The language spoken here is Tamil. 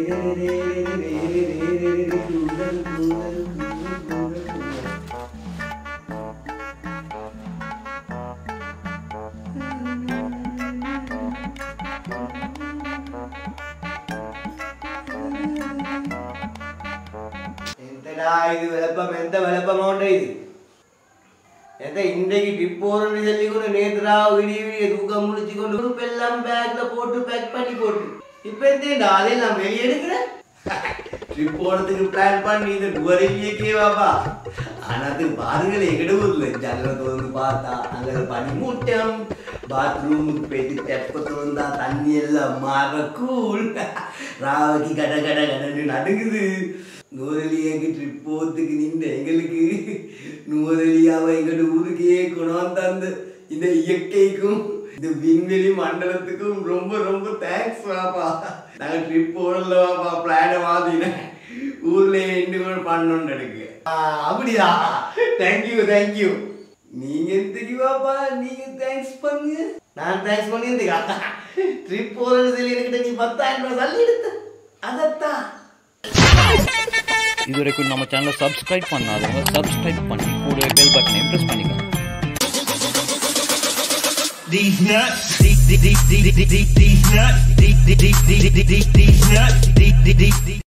இது வெளப்பம் எந்த வெளப்பமோண்டே இது எதை இன்றைக்கு ட்ரிப் போறோம்னு சொல்லி கூட நேத்ரா விடிய தூக்கம் முடிச்சு கொண்டு குரூப் எல்லாம் பேக்ல போட்டு பேக் பண்ணி போட்டு இப்ப எந்தேண்டா அதெல்லாம் வெளியே எடுக்கிறேன் ட்ரிப் போறதுக்கு பிளான் பண்ணி இது டூரிங்கே வாப்பா ஆனா அது பாருங்களே எங்கட ஊர்ல ஜன்னல திறந்து பார்த்தா அங்க பனி மூட்டம் பாத்ரூமுக்கு போயிட்டு தெப்ப திறந்தா தண்ணி எல்லாம் மாற கூல் ராவகி கட கட கடன்னு நடுங்குது நூறலியாக்கு ட்ரிப் போறதுக்கு நின்று எங்களுக்கு நூறலியாவை எங்களோட ஊருக்கே கொண்டாந்து இந்த இயற்கைக்கும் இந்த விண்வெளி மண்டலத்துக்கும் ரொம்ப ரொம்ப தேங்க்ஸ் வாப்பா நாங்கள் ட்ரிப் போடல வாப்பா பிளானை மாத்தினேன் ஊர்ல எண்டு கூட பண்ணோன்னு எனக்கு அப்படியா தேங்க்யூ நீங்க எதுக்கு வாப்பா நீங்க தேங்க்ஸ் பண்ணுங்க நான் தேங்க்ஸ் பண்ணியிருந்தேக்கா ட்ரிப் போறது சொல்லி என்கிட்ட நீ 10,000 ரூபாய் தள்ளி எடுத்த அதத்தான் இதுவரைக்கும் நம்ம சேனலை சப்ஸ்கிரைப் பண்ணாதவங்க சப்ஸ்கிரைப் பண்ணி கூடவே பெல் பட்டனை பிரஸ் பண்ணிக்கோங்க. These nuts, these nuts, these nuts, these nuts.